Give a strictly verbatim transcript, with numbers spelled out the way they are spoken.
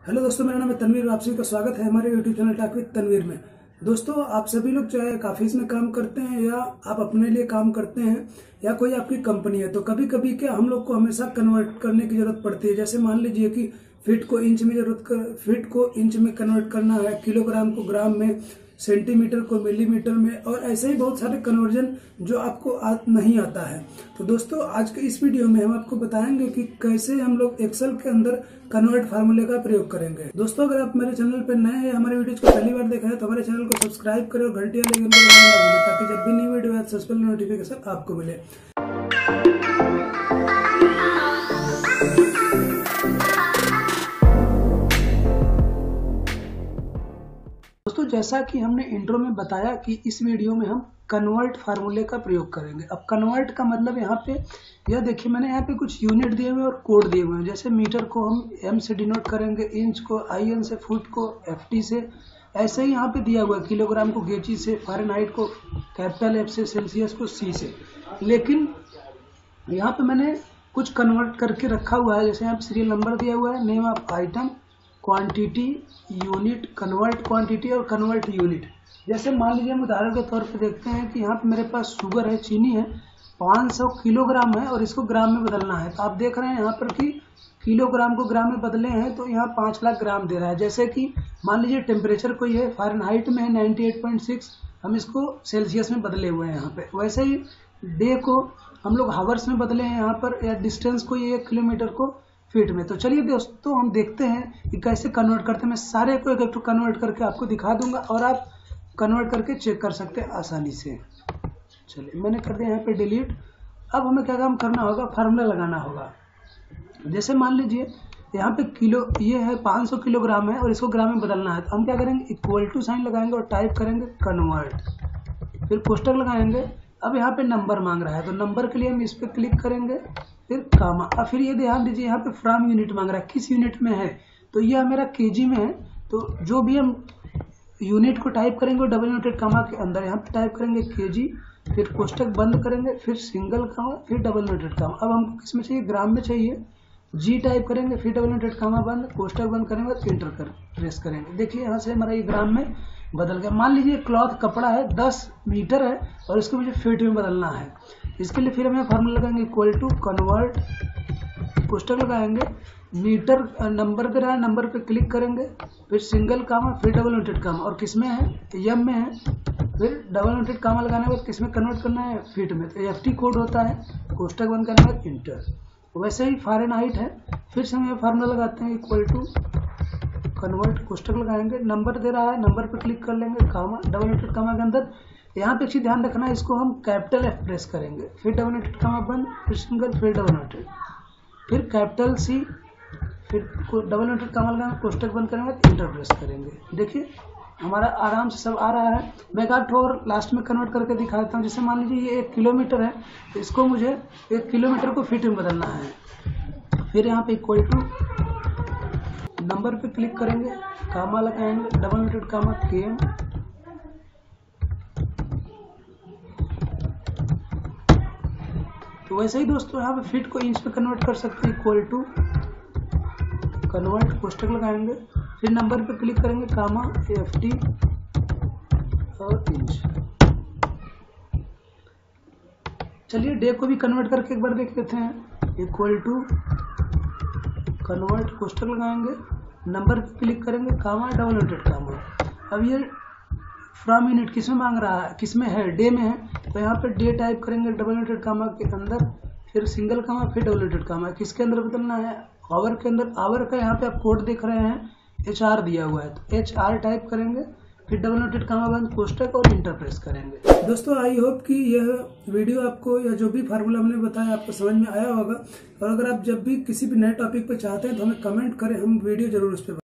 Hello दोस्तों, मेरा नाम है तनवीर। आप सभी का स्वागत है हमारे YouTube channel talk with Tanveer में। दोस्तों, आप सभी लोग चाहे काफिज में काम करते हैं या आप अपने लिए काम करते हैं या कोई आपकी कंपनी है, तो कभी कभी क्या हम लोग को हमेशा कन्वर्ट करने की जरूरत पड़ती है। जैसे मान लीजिए कि फीट को इंच में जरूरत कर, फीट को इंच में कन्वर्ट करना है, किलोग्राम को ग्राम में, सेंटीमीटर को मिलीमीटर में, और ऐसे ही बहुत सारे कन्वर्जन जो आपको आ, नहीं आता है। तो दोस्तों, आज के इस वीडियो में हम आपको बताएंगे कि कैसे हम लोग एक्सेल के अंदर कन्वर्ट फार्मूले का प्रयोग करेंगे। दोस्तों, अगर आप मेरे चैनल पर नए हैं, हमारे वीडियोज को पहली बार देखा है, तो हमारे चैनल को सब्सक्राइब करें और घंटी वाले आइकन को दबाना ना भूलें, ताकि जब भी नई वीडियो आए सबसे पहले नोटिफिकेशन आपको मिले। दोस्तों, जैसा कि हमने इंट्रो में बताया कि इस वीडियो में हम कन्वर्ट फार्मूले का प्रयोग करेंगे। अब कन्वर्ट का मतलब यहाँ पे यह देखिए, मैंने यहाँ पे कुछ यूनिट दिए हुए और कोड दिए हुए हैं। जैसे मीटर को हम एम से डिनोट करेंगे, इंच को आई एन से, फुट को एफ टी से, ऐसे ही यहाँ पे दिया हुआ है। किलोग्राम को गेजी से, फ़ारेनहाइट को कैपिटल एफ से, सेल्सियस को सी से। लेकिन यहाँ पे मैंने कुछ कन्वर्ट करके रखा हुआ है। जैसे यहाँ पे सीरियल नंबर दिया हुआ है, name of item, quantity, unit, convert quantity और कन्वर्ट यूनिट। जैसे मान लीजिए हम उदाहरण के तौर पे देखते हैं कि यहाँ पे मेरे पास शुगर है, चीनी है, पाँच सौ किलोग्राम है और इसको ग्राम में बदलना है। तो आप देख रहे हैं यहाँ पर कि किलोग्राम को ग्राम में बदले हैं तो यहाँ पाँच लाख ग्राम दे रहा है। जैसे कि मान लीजिए टेम्परेचर कोई है, फ़ारेनहाइट में है नाइन्टी एट पॉइंट सिक्स, हम इसको सेल्सियस में बदले हुए हैं यहाँ पे। वैसे ही डे को हम लोग हावर्स में बदले हैं यहाँ पर, या डिस्टेंस को ये एक किलोमीटर को फीट में। तो चलिए दोस्तों, हम देखते हैं कि कैसे कन्वर्ट करते हैं। मैं सारे को एक एक कन्वर्ट करके आपको दिखा दूंगा और आप कन्वर्ट करके चेक कर सकते हैं आसानी से। चलिए, मैंने कर दिया यहाँ पे डिलीट। अब हमें क्या काम करना होगा, फार्मूला लगाना होगा। जैसे मान लीजिए यहाँ पे किलो ये है, पाँच सौ किलोग्राम है और इसको ग्राम में बदलना है। तो हम क्या करेंगे, इक्वल टू साइन लगाएंगे और टाइप करेंगे कन्वर्ट, फिर कोष्टक लगाएंगे। अब यहाँ पे नंबर मांग रहा है, तो नंबर के लिए हम इस पर क्लिक करेंगे, फिर कामा। अब फिर ये ध्यान दीजिए, यहाँ पे फ्रॉम यूनिट मांग रहा है, किस यूनिट में है। तो ये मेरा केजी में है। तो जो भी हम यूनिट को टाइप करेंगे डबल नोटेड कामा के अंदर यहाँ पे टाइप करेंगे केजी, फिर कोष्टक बंद करेंगे, फिर सिंगल कामा, फिर डबल नोटेड कामा। अब हमको किस में चाहिए, ग्राम में चाहिए। जी टाइप करेंगे, फिर डबल नोटेड कामा बंद, कोष्टक बंद करेंगे, इंटर कर प्रेस करेंगे। देखिए यहाँ से हमारा ये ग्राम में बदल गया। मान लीजिए क्लॉथ कपड़ा है, दस मीटर है और इसको मुझे फीट में बदलना है। इसके लिए फिर हमें फार्मूला लगाएंगे, इक्वल टू कन्वर्ट, कोष्टक लगाएंगे, मीटर नंबर दे रहा है, नंबर पे क्लिक करेंगे, फिर सिंगल कामा, फिर डबल नोटेड कामा, और किस में है, एम में है। फिर डबल नोटेड कामा लगाने के बाद किस में कन्वर्ट करना है, फीट में। तो एफ टी कोड होता है, कोष्टक बंद करने के बाद इंटर। वैसे ही फ़ारेनहाइट है, फिर से हम फार्मूला लगाते हैं, इक्वल टू कन्वर्ट, कोष्टक लगाएंगे, नंबर दे रहा है, नंबर पे क्लिक कर लेंगे, कामा, डबल नोटेड कामा के अंदर यहाँ पे अच्छी ध्यान रखना है, इसको हम कैपिटल एफ प्रेस करेंगे, फिर डबल नोटेड कामा बंद, फिर सिंगल, फिर डबल नोटेड, फिर कैपिटल सी, फिर डबल नोटेड कामा लगाएंगे, कोष्टक बंद करेंगे, इंटर प्रेस करेंगे। देखिए हमारा आराम से सब आ रहा है। मैं एक आध और लास्ट में कन्वर्ट करके दिखा देता हूँ। जैसे मान लीजिए ये एक किलोमीटर है, तो इसको मुझे एक किलोमीटर को फीट में बदलना है। फिर यहाँ पे इक्वल टू नंबर पे क्लिक करेंगे, कामा लगाएंगे, डबल नोटेड कामा, केम, तो वैसे ही दोस्तों यहाँ पे फीट को इंच पे कन्वर्ट कर सकते हैं, इक्वल टू कन्वर्ट, कोष्टक लगाएंगे, फिर नंबर पे क्लिक करेंगे, कामा, एफ टी और इंच। चलिए डे को भी कन्वर्ट करके एक बार देख लेते हैं, इक्वल टू कन्वर्ट, कोष्टक लगाएंगे, नंबर पे क्लिक करेंगे, कामा, डबल नोटेड कामा। अब ये फ्रॉम यूनिट किस में मांग रहा है, किस में है, डे में है। तो यहाँ पे डे टाइप करेंगे डबल नोटेड कामा के अंदर, फिर सिंगल कामा, फिर डबल नोटेड कामा। किसके अंदर बदलना है, आवर के अंदर। आवर का यहाँ पे आप कोड देख रहे हैं, एच आर दिया हुआ है, तो एच आर टाइप करेंगे, फिर डबल नोटेड कामा बंद, कोष्टक और इंटर प्रेस करेंगे। दोस्तों, आई होप कि यह वीडियो आपको या जो भी फार्मूला हमने बताया आपको समझ में आया होगा। और अगर आप जब भी किसी भी नए टॉपिक पर चाहते हैं तो हमें कमेंट करें, हम वीडियो जरूर उस पर